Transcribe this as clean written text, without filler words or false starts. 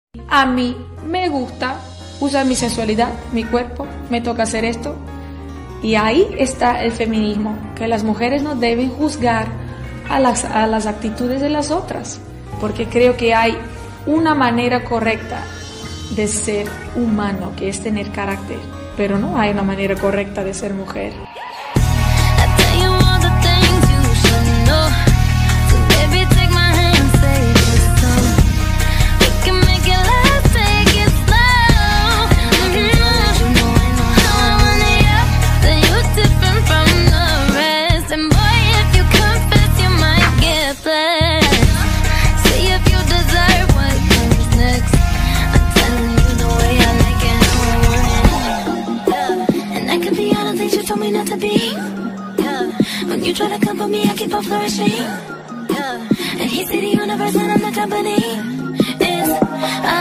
A mí me gusta usar mi sensualidad, mi cuerpo, me toca hacer esto. Y ahí está el feminismo, que las mujeres no deben juzgar a las actitudes de las otras, porque creo que hay una manera correcta de ser humano, que es tener carácter, pero no hay una manera correcta de ser mujer. Not to be, yeah. When you try to come for me, I keep on flourishing, yeah. And he see the universe and I'm the company. It's